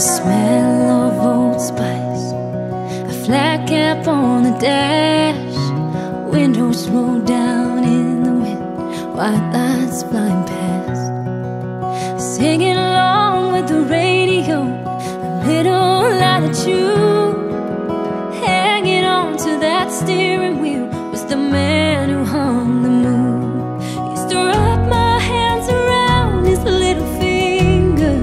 smell of Old Spice, a flat cap on the dash, windows roll down in the wind, white lights flying past. Singing along with the radio, a little latitude. Hanging on to that steering wheel was the man who hung the moon. Used to wrap my hands around his little finger.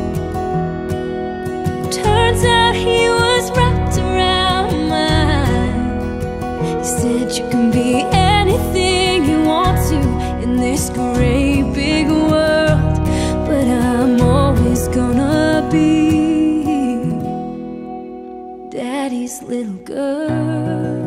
Turns out he was wrapped around mine. He said you can be anything you want to in this great big world, but I'm always gonna be Daddy's little girl.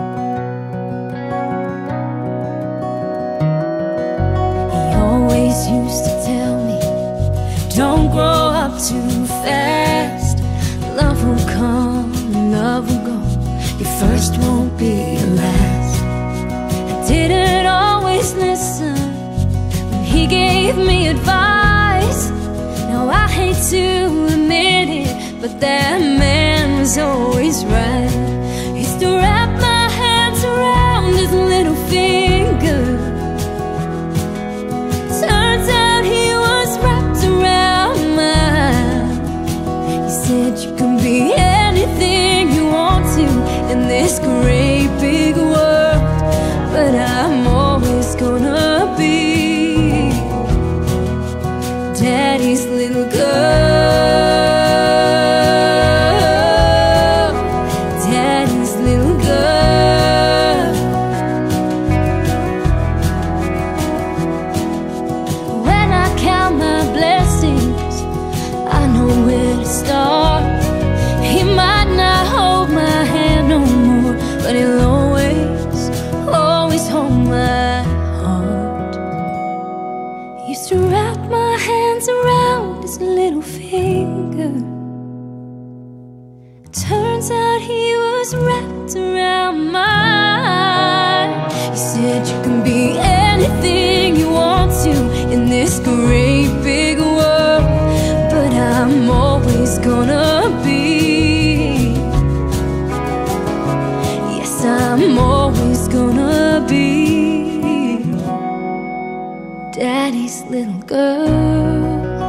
He always used to tell me, don't grow up too fast. Love will come, love will go, your first won't be your last. I didn't always listen when he gave me advice. Now I hate to admit it, but that man was always right. He used to wrap my hands around his little finger. Turns out he was wrapped around mine. He said you can be anything you want to in this great big world, but I'm always gonna be Daddy's little girl, Daddy's little girl. When I count my blessings, I know where to start. He might not hold my hand no more, but he'll always, always hold my heart. He used to wrap my hands around his little finger. Turns out he was wrapped around mine. He said you can be anything you want to in this great big world, but I'm always gonna be, yes, I'm always gonna be Daddy's little girl.